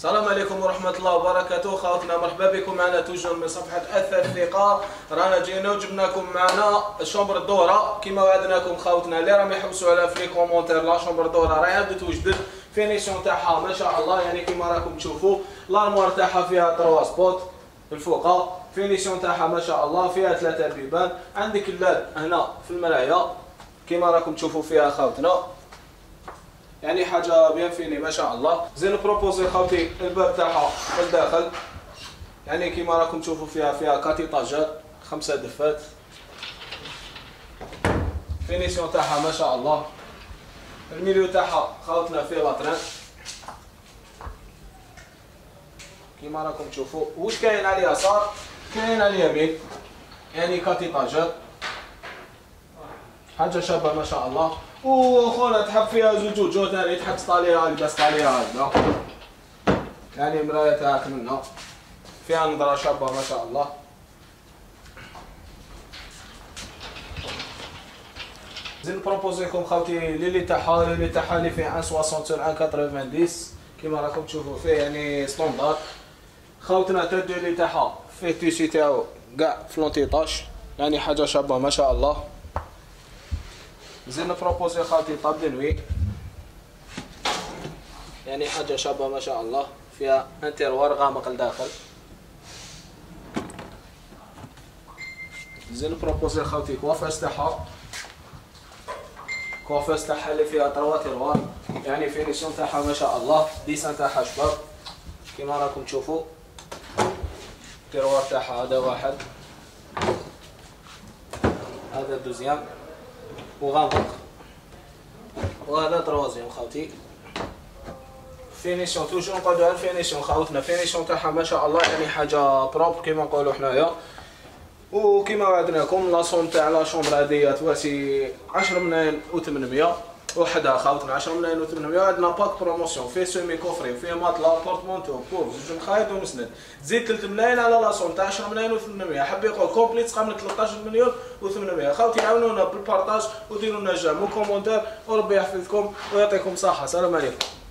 السلام عليكم ورحمة الله وبركاته. خواتنا مرحبا بكم معنا توجور من صفحة أثاث ثقة. رانا جينا وجبناكم معنا شومبر دورة كما وعدناكم خواتنا اللي راهم يحوسوا عليها في لي كومونتير. لا شومبر دورة راهي عاد توجدت، فينيسيون تاعها ما شاء الله، يعني كما راكم تشوفوا لارموار تاعها فيها 3 سبوت الفوقة، فينيسيون تاعها ما شاء الله، فيها 3 بيبان. عندك اللاد هنا في المرايا كما راكم تشوفوا فيها خواتنا، يعني حاجه بيان فيني ما شاء الله. زين بروبوزي خوتي الباب تاعها في الداخل، يعني كيما راكم تشوفوا فيها كاتيطاجات 5 دفات، فينيسيون تاعها ما شاء الله. الميليو تاعها خوتنا فيه لاطرين كيما راكم تشوفوا. واش كاين على اليسار كاين على اليمين، يعني كاتيطاجات، حاجه شابه ما شاء الله. وخونا تحب فيها زوجو ثاني، تحب تطاليها لباس طاليها هكذا، يعني مرايه تاعك منها فيها نظره شابه ما شاء الله. زين بروبوزيكم خوتي ليلي تاعها اللي فيه 1.60 sur 1.90 كيما راكم تشوفوا فيه، يعني ستوندار خوتنا. التدلي تاعها فيه تيشي تاعو كاع فلونتيطاش، يعني حاجه شابه ما شاء الله. زين بروبوزي خاطي طاب دنوي، يعني حاجه شابه ما شاء الله، فيها انتيروار غامق لداخل. زين بروبوزي خاطي كوافاس تاعها، كوافاس تاعها اللي فيها 3 تيروار، يعني فينيسيون تاعها ما شاء الله، ديسان تاعها شباب كيما راكم تشوفوا. التيروار تاعها هذا واحد، هذا دوزيام وغامق، وهذا تروازيام خوتي. فينيسيون توجور نقعدو على الفينيسيون خوتنا، فينيسيون تاعها ما شاء الله، يعني حاجه بروبر كيما نقولوا حنايا. وكيما وعدناكم لاصون تاع لا شومبر هذيا تواسي 10,800 وحدها خوتنا، 10,800. عندنا باك بروموسيون فيه سيمي كوفري وفيه ماطلا بورتمونتو كوف زوج مخايط ومسند، زيد 3 ملايين على لاصون تاع 10,800,000. حاب يقول كومبليت تقام لك 13,800,000. خوتي عاونونا بالبارطاج وديروا لنا جيم وكومونتير، وربي يحفظكم ويعطيكم صحه. السلام عليكم.